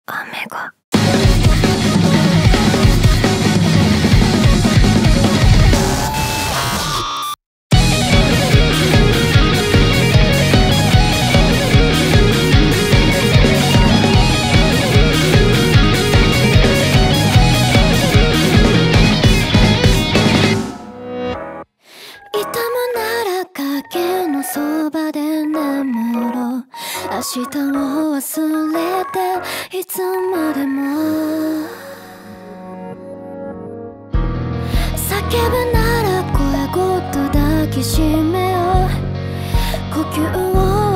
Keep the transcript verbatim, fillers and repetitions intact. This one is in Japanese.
雨が痛むなら影のそばで眠ろう。明日を忘れていつまでも叫ぶなら声ごと抱きしめよう。呼吸を